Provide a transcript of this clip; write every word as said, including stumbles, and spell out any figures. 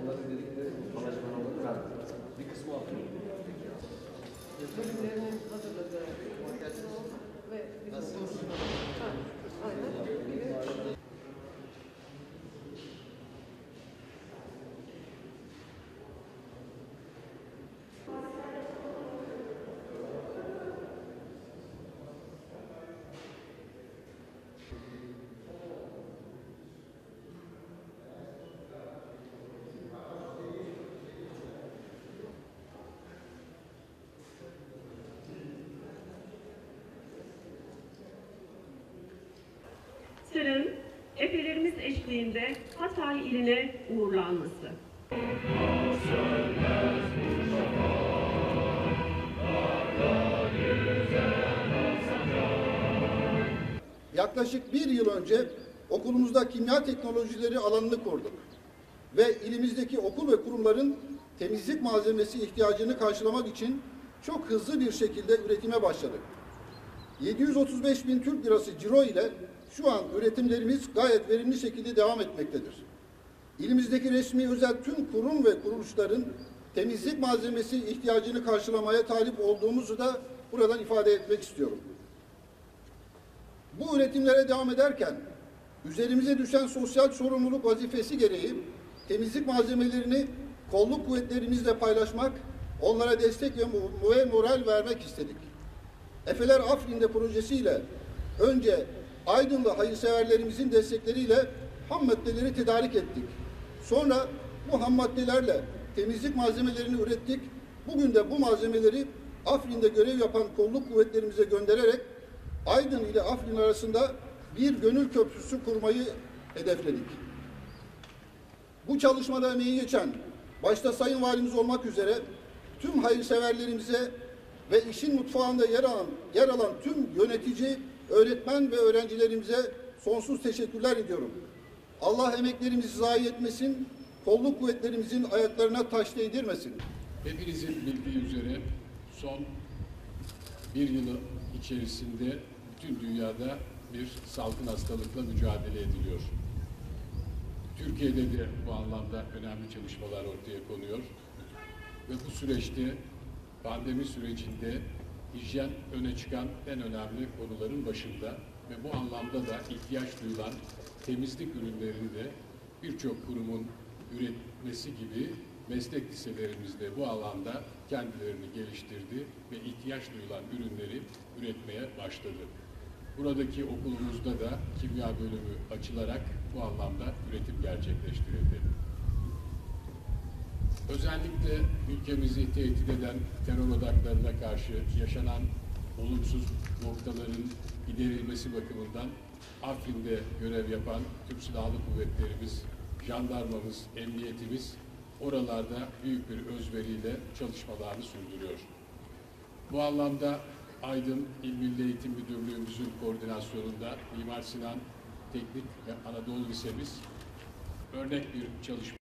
onların dedikleri paylaşmaları verdi. Bir kısmı atıyor. Bölümlerinin hazırladığı ve bizim aynen. Sırın efelerimiz eşliğinde Hatay iline uğurlanması. Yaklaşık bir yıl önce okulumuzda kimya teknolojileri alanını kurduk ve ilimizdeki okul ve kurumların temizlik malzemesi ihtiyacını karşılamak için çok hızlı bir şekilde üretime başladık. yedi yüz otuz beş bin Türk lirası ciro ile şu an üretimlerimiz gayet verimli şekilde devam etmektedir. İlimizdeki resmi özel tüm kurum ve kuruluşların temizlik malzemesi ihtiyacını karşılamaya talip olduğumuzu da buradan ifade etmek istiyorum. Bu üretimlere devam ederken üzerimize düşen sosyal sorumluluk vazifesi gereği temizlik malzemelerini kolluk kuvvetlerimizle paylaşmak, onlara destek ve moral vermek istedik. Efeler Afrin'de projesiyle önce Aydınlı hayırseverlerimizin destekleriyle ham maddeleri tedarik ettik. Sonra bu ham maddelerle temizlik malzemelerini ürettik. Bugün de bu malzemeleri Afrin'de görev yapan kolluk kuvvetlerimize göndererek Aydın ile Afrin arasında bir gönül köprüsü kurmayı hedefledik. Bu çalışmada emeği geçen, başta Sayın Valimiz olmak üzere tüm hayırseverlerimize ve işin mutfağında yer alan, yer alan tüm yönetici, öğretmen ve öğrencilerimize sonsuz teşekkürler ediyorum. Allah emeklerimizi zayi etmesin, kolluk kuvvetlerimizin ayaklarına taş değdirmesin. Hepinizin bildiği üzere son bir yılı içerisinde bütün dünyada bir salgın hastalıkla mücadele ediliyor. Türkiye'de de bu anlamda önemli çalışmalar ortaya konuyor. Ve bu süreçte, pandemi sürecinde hijyen öne çıkan en önemli konuların başında ve bu anlamda da ihtiyaç duyulan temizlik ürünlerini de birçok kurumun üretmesi gibi meslek liselerimiz de bu alanda kendilerini geliştirdi ve ihtiyaç duyulan ürünleri üretmeye başladı. Buradaki okulumuzda da kimya bölümü açılarak bu anlamda üretim gerçekleştirildi. Özellikle ülkemizi tehdit eden terör odaklarına karşı yaşanan olumsuz noktaların giderilmesi bakımından Afrin'de görev yapan Türk Silahlı Kuvvetlerimiz, jandarmamız, emniyetimiz oralarda büyük bir özveriyle çalışmalarını sürdürüyor. Bu anlamda Aydın İl Milli Eğitim Müdürlüğümüzün koordinasyonunda Mimar Sinan Teknik ve Anadolu Lisemiz örnek bir çalışma